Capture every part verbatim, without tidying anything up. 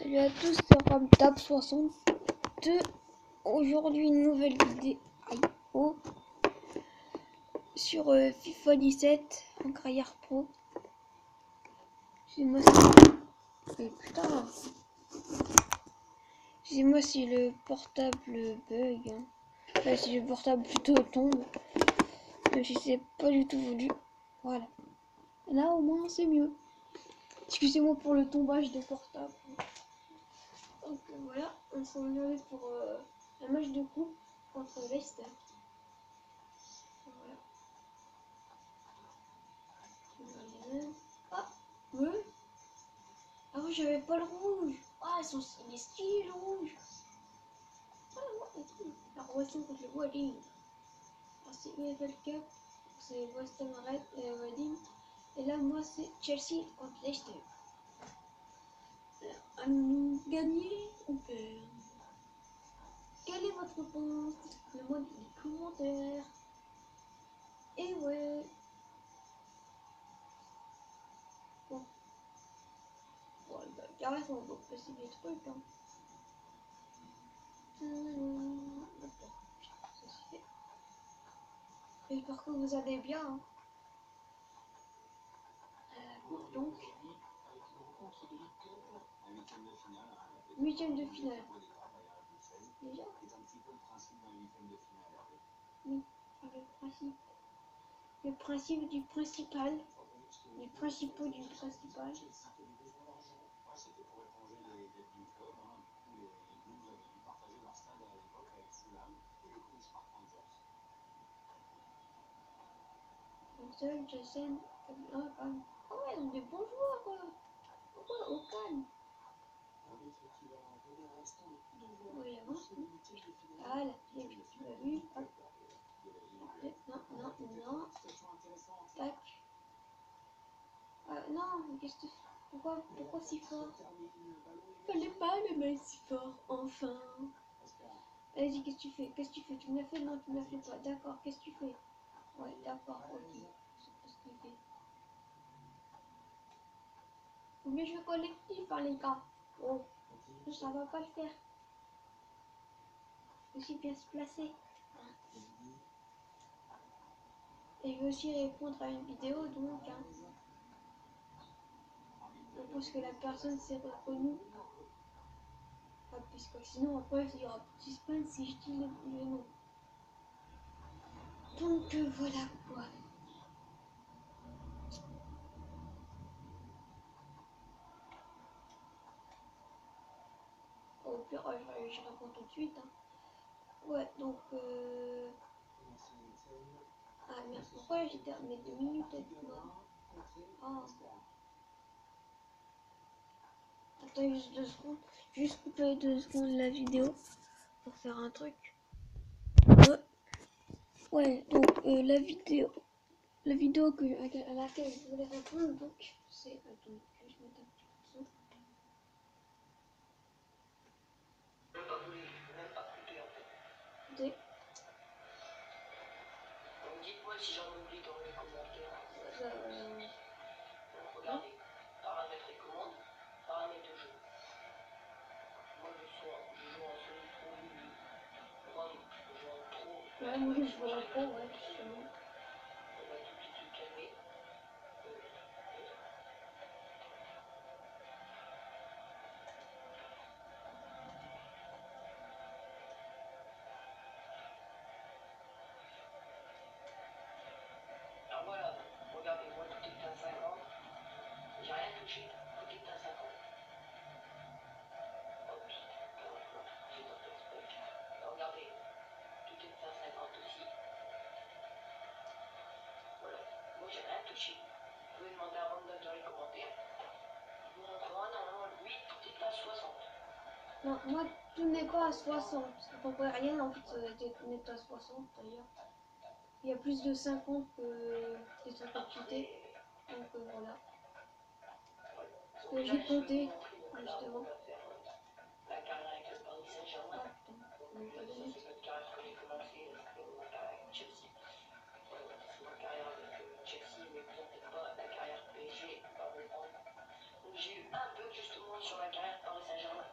Salut à tous, c'est Ramtab soixante-deux. Aujourd'hui, une nouvelle vidéo oh, sur euh, FIFA dix-sept en carrière pro. Excusez-moi si... Mais putain Excusez-moi si le portable bug. Hein. Enfin, si le portable plutôt tombe. Même si c'est pas du tout voulu. Voilà. Là, au moins, c'est mieux. Excusez-moi pour le tombage de portable. Donc euh, voilà, on s'est engagé pour euh, un match de coupe contre Leicester. Voilà. Ah, oui. Ah oui, j'avais pas le rouge. Ah, ils sont, il est stylé le rouge. Ah, ouais, la relation contre le Walling. Alors c'est U F L Cup, c'est West Ham Red euh, Reading. Et là, moi, c'est Chelsea contre Leicester. Allons-nous gagner ou perdre? Quelle est votre réponse? Dites-le-moi dans les commentaires. Et ouais. Bon. Bon, bah, Gareth, on va passer des trucs. Hein. Hum, attends, ça se fait. J'espère que vous allez bien. Hein. Euh, donc, huitième de finale. Déjà? Oui, le principe. Le principe du principal. Les principaux du principal. Seul, Jason. Ah, ah. Oh ouais, ils ont des bons joueurs. Quoi. Pourquoi au calme? Oui, avance. Ah là, j'ai vu. Tu l'as vu? Hop. Non, non, non. Tac. Ah non, qu'est-ce que tu fais? Pourquoi, pourquoi si fort? Fallait pas le mettre si fort, enfin. Vas-y, qu'est-ce que tu fais? Qu'est-ce que tu fais? Tu me l'as fait? Non, tu me l'as fait pas. D'accord, qu'est-ce que tu fais? Ouais, d'accord, ok. C'est pas ce qu'il fait. Faut mieux jouer collectif, hein, les gars. Oh, ça va pas le faire. Faut aussi bien se placer. Et je vais aussi répondre à une vidéo, donc, hein. Je pense que la personne s'est reconnue. Ah, puisque sinon, après, il y aura petit spam si je dis le, le nom. Donc, euh, voilà quoi. Au pire, oh, je, je réponds tout de suite. Hein. Ouais, donc. Euh... Ah merde, pourquoi j'ai terminé deux minutes avec moi? Ah. Attends juste deux secondes. Juste couper deux secondes la vidéo pour faire un truc. Ouais, ouais donc euh, la vidéo. La vidéo que, à laquelle je voulais répondre, donc, c'est. Attends, je vais juste mettre un petit peu de son. Des... Dites-moi si j'en oublie dans les commentaires. Euh... Regardez, paramètres et commandes, paramètres de jeu. Moi je, sois, je joue en semi pro, moi je joue en pro. Ouais, moi je joue en pro, ouais, justement. On va tout de suite se calmer. Alors voilà, regardez, moi tout est à cinquante. J'ai rien touché, tout est à cinquante. Hop, j'ai notre spec. Regardez, tout est à cinquante aussi. Voilà, moi j'ai rien touché. Vous pouvez demander à Randall dans les commentaires. Il vous montrera, normalement lui, tout est à soixante. Non, moi tout n'est pas à soixante. Ça comprend rien en fait, tout n'est à soixante d'ailleurs. Il y a plus de cinquante que des trucs quittés. Donc euh, voilà. Parce que j'ai compté, justement. La carrière avec le Paris Saint-Germain. Ah putain, on n'est pas de C'est votre carrière que j'ai commencé, c'est ma carrière avec Chelsea. C'est ma carrière avec Chelsea, mais vous en faites pas, la carrière P S G, pas reprendre. Donc j'ai eu un peu justement sur la carrière Paris Saint-Germain.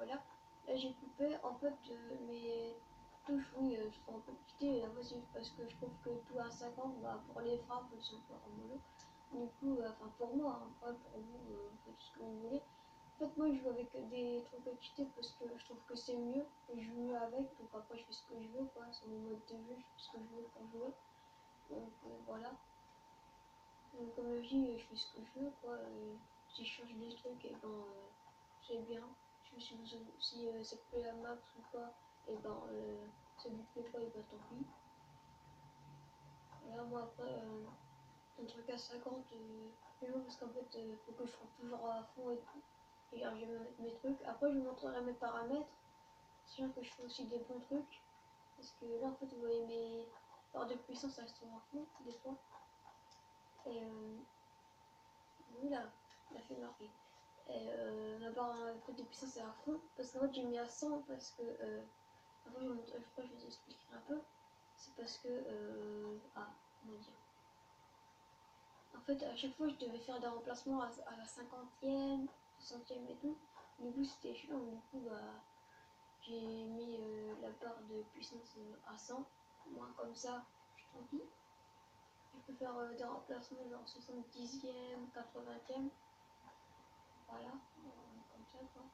voilà. Là j'ai coupé en fait euh, mes touches, oui, euh, sont un peu quittées. La fois c'est juste parce que je trouve que tout à cinquante, bah, pour les frappes, c'est un peu mollo. Du coup, euh, enfin pour moi, hein, pas pour vous, euh, faites ce que vous voulez. En fait, moi je joue avec des trucs cheatés parce que je trouve que c'est mieux, et je joue mieux avec, donc après je fais ce que je veux, quoi. C'est mon mode de jeu, je fais ce que je veux pour jouer. Donc euh, voilà. Donc, comme je dis, je fais ce que je veux, quoi. Et si je change des trucs, et ben euh, c'est bien. Si, si, vous, si euh, ça te plaît la map ou quoi, et ben euh, ça vous plaît pas, et ben tant pis. Voilà, moi après, euh, un truc à cinquante, euh, je joue parce qu'en fait, euh, faut que je sois toujours à fond et tout. Et alors, je vais mettre mes trucs. Après, je vous montrerai mes paramètres. Sachant que je fais aussi des bons trucs. Parce que là, en fait, vous voyez mes barres de puissance, elles sont à fond, des fois. Et euh, oula, il a fait marquer. Et euh, ma barre euh, de puissance est à fond. Parce qu'en fait, j'ai mis à cent parce que. Euh, après, je, montre, je crois que je vais vous expliquer un peu. C'est parce que. Euh, ah, comment dire. En fait, à chaque fois, je devais faire des remplacements à, à la cinquantième, soixantième et tout. Du coup, c'était chiant. Du coup, bah, j'ai mis euh, la barre de puissance euh, à cent. Moi, comme ça, je suis tranquille. Je peux faire euh, des remplacements genre soixante-dixième, quatre-vingtième. Voilà, euh, comme ça, quoi.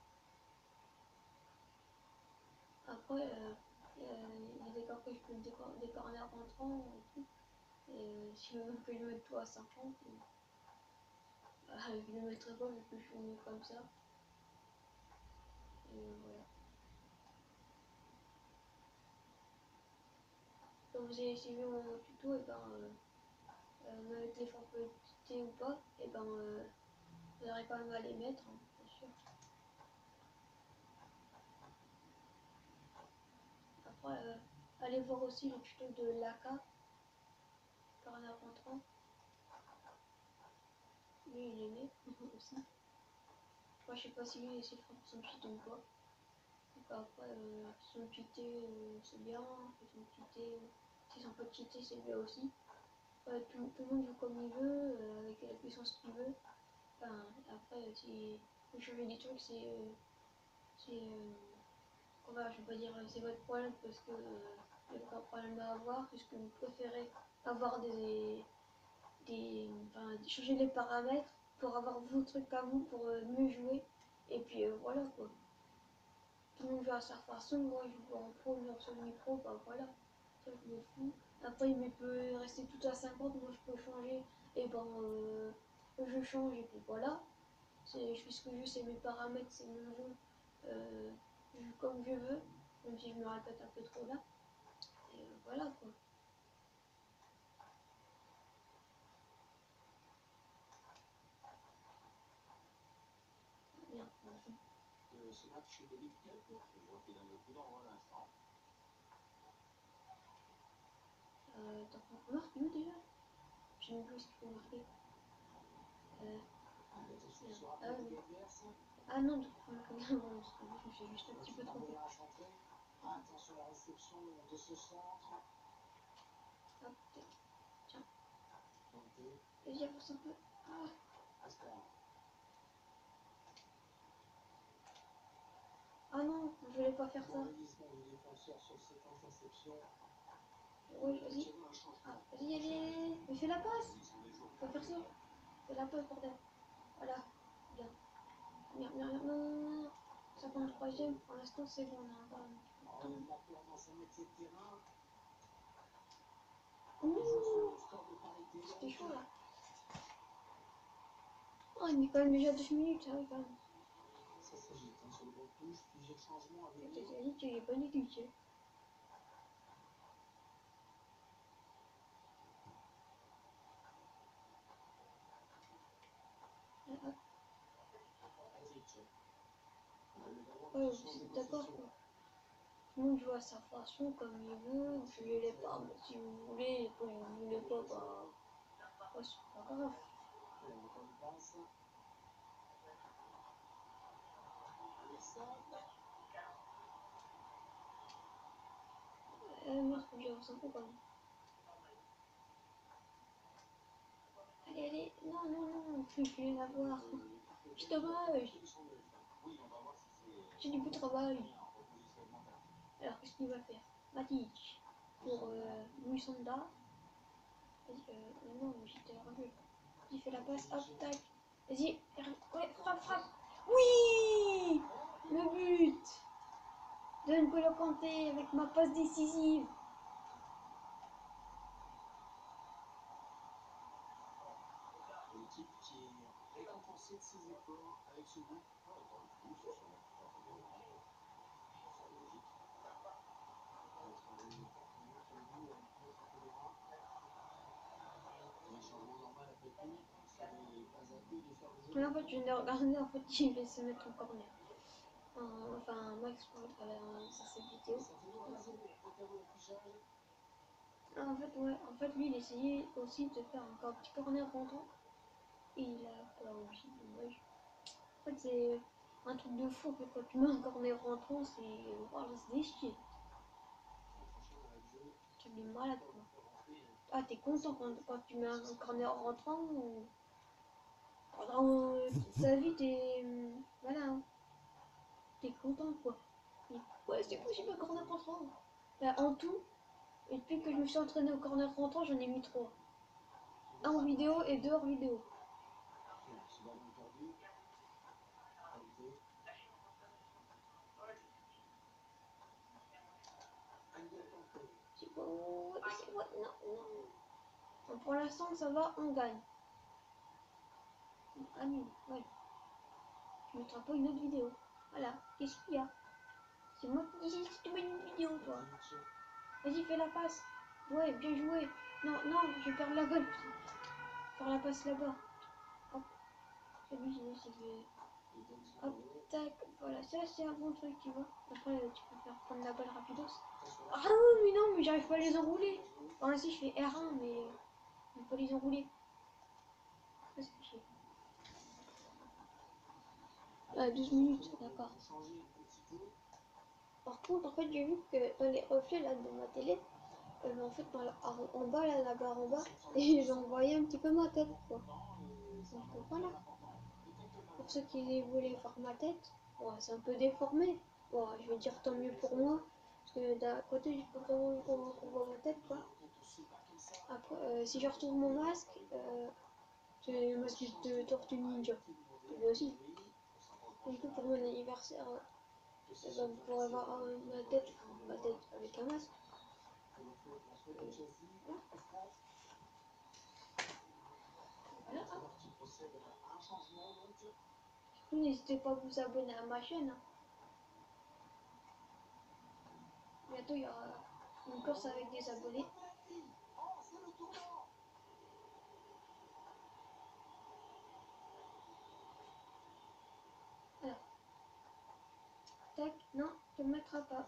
Après, euh, il y a des corps que je peux des, des corners rentrants et tout. Et euh, si je veux que je mette tout à cinquante, euh, bah, je ne le mettrai pas vu que je suis mieux comme ça. Et euh, voilà. Quand vous avez suivi mon tuto, et ben, euh, euh, avec les fonctionnalités ou pas, et ben, euh, vous aurez quand même à les mettre, hein, bien sûr. Après, euh, allez voir aussi le tuto de l'A K, corner rentrant. Lui, il est né aussi. Moi, je sais pas si lui, il sait faire son cheat ou pas. Donc après, euh, son cheaté, euh, c'est bien. Son cheaté, si son pas cheaté, c'est bien aussi. Euh, tout, tout le monde joue comme il veut, euh, avec la puissance qu'il veut. Enfin, après, si vous changez des trucs, c'est... Euh, c'est euh, enfin, je vais pas dire c'est votre problème parce que euh, il n'y a aucun problème à avoir, puisque vous préférez avoir des... des enfin, changer les paramètres pour avoir vos trucs à vous, pour euh, mieux jouer. Et puis euh, voilà quoi. Tout le monde joue à sa façon, moi je joue en pro, genre sur le micro, bah voilà. Ça je me fous. Après il peut rester tout à cinquante, moi je peux changer, et ben euh, je change et puis voilà. Je fais ce que je veux, c'est mes paramètres, c'est mon jeu. Euh, je joue comme je veux, même si je me répète un peu trop là. Et euh, voilà quoi. Bien. Euh, ce match de Ligue un, je vois qu'il a le coup d'envoi à l'instant. Euh, T'as pas marqué où déjà? Je sais même plus ce qu'il faut marquer. Euh, Attention merde. sur Ah, rappel oui. adverse. Ah non, donc faut marquer bien. Bon, je me suis juste un petit peu trompé. Attention à la réception de ce centre. Hop, tiens. Vas-y, avance un peu. Ah. Ah non, je voulais pas faire ça. Ouais, vas-y. Ah, vas-y, allez, allez, mais fais la passe. Faut faire ça. Fais la passe, bordel. Voilà. Bien. Bien, bien, bien. Non, non, non, non. cinquante-troisième, pour l'instant, c'est bon. On a encore un petit peu de temps. Ouh, c'était chaud, là. Oh, il met quand même déjà deux minutes, ça oui, quand même. Ça s'agite hein, sur le banc de touche, plusieurs changements à venir. J'ai dit qu'il n'est pas négligé. Ouais, d'accord quoi. Tout le monde joue à sa façon, comme il veut, vous suivez les pas, mais si vous voulez, et quand vous voulez pas, bah, ouais, c'est pas grave. Euh, merde, faut que j'avance un peu quand même. Allez, allez, non, non, non, je vais l'avoir. C'est dommage. j'ai du beau travail. Alors, qu'est-ce qu'il va faire? Matic pour euh, Louis Sonda. Vas-y, euh, non, j'étais revenu. Il fait la passe, hop, tac. Vas-y, ouais, frappe, frappe. Oui, le but de N'Golo Kanté avec ma passe décisive. L'équipe qui est récompensée de ses efforts avec ce but. Mais en fait, je l'ai regardé, en fait, il va se mettre en corner. Euh, enfin, Max pour euh, sur cette vidéo. Ah, en fait, ouais, en fait, lui, il essayait aussi de faire encore un petit corner rentrant. Et il a pas aussi, dommage. En fait, c'est un truc de fou, en fait, quand tu mets un corner rentrant, c'est. Oh, c'est des chiens. Tu es malade, quoi. Ah, t'es content quand, quand tu mets un corner rentrant ou. Pendant euh, toute ta vie, t'es. Voilà, hein. T'es content, quoi. Et, ouais, c'est possible un corner rentrant. Bah, en tout, et depuis que je me suis entraîné au corner rentrant, j'en ai mis trois. Un en vidéo et deux hors vidéo. C'est bon, c'est bon, non, non. Bon, pour l'instant, ça va, on gagne. Ah nul, ouais. Tu mettras pas une autre vidéo. Voilà, qu'est-ce qu'il y a? C'est moi qui disais si tu mets une vidéo, toi. Vas-y, fais la passe. Ouais, bien joué. Non, non, je vais perdre la balle. Faire la passe là-bas. Hop. Celui, c'est que... Hop, tac. Voilà, ça, c'est un bon truc, tu vois. Après, tu peux faire prendre la balle rapidos. Ah oui, mais non, mais j'arrive pas à les enrouler. Enfin, si, je fais R un, mais... Je peux pas les enrouler. Ça, c'est chier. Ah, douze minutes, d'accord. Par contre, en fait, j'ai vu que dans les reflets là de ma télé, euh, en fait, dans la, en bas, là, la barre en bas, et j'en voyais un petit peu ma tête, quoi. Donc euh, voilà. Pour ceux qui voulaient voir ma tête, bon, c'est un peu déformé. Bon, je vais dire tant mieux pour moi, parce que d'un côté, je peux vraiment qu'on voit ma tête, quoi. Après, euh, si je retourne mon masque, euh, c'est le masque de Tortue Ninja. Lui aussi. Du coup, pour mon anniversaire, eh ben, vous pourrez voir euh, ma tête, ma tête avec un masque. Voilà. Du coup, n'hésitez pas à vous abonner à ma chaîne. Hein. Bientôt, il y aura une course avec des abonnés. Alors. Tac, non, tu ne le mettras pas.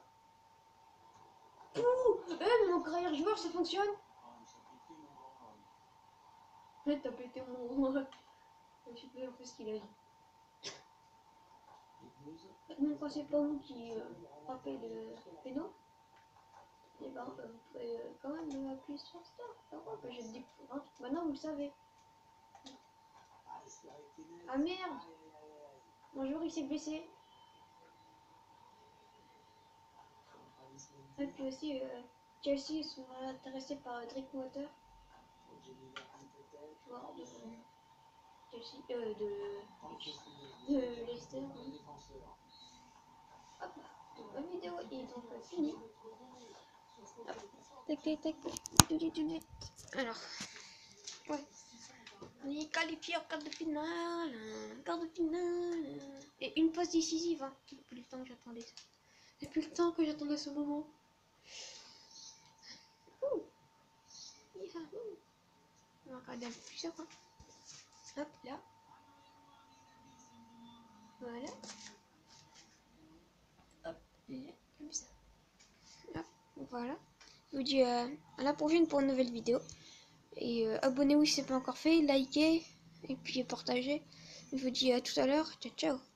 Ouh, eh, mon carrière joueur, ça fonctionne. Ouais, t'as pété mon... Je sais plus en fait ce qu'il a dit. Même quand c'est pas vous qui euh, frappez le péno, et ben euh, vous pouvez euh, quand même euh, appuyer sur start. D'accord, bah, je te dis, hein, maintenant vous le savez. Ah merde! Bonjour, il s'est blessé. Et puis aussi, euh, Chelsea sont intéressés par euh, Drinkwater. Joueur de Chelsea, euh, de, de Leicester. Hein. Hop, la vidéo est donc finie. Hop, tac, tac, tac, tout de suite. Alors, ouais. On est qualifié en quart de finale, quart de finale, et une passe décisive. Hein. Depuis le temps que j'attendais ça. Depuis le temps que j'attendais ce moment. Ouh. On va regarder un peu plus ça, quoi. Hop, là. Voilà. Hop, là, comme ça. Hop, voilà. Je vous dis euh, à la prochaine pour une nouvelle vidéo. Et euh, abonnez-vous si ce n'est pas encore fait, likez, et puis partagez. Je vous dis à tout à l'heure. Ciao, ciao.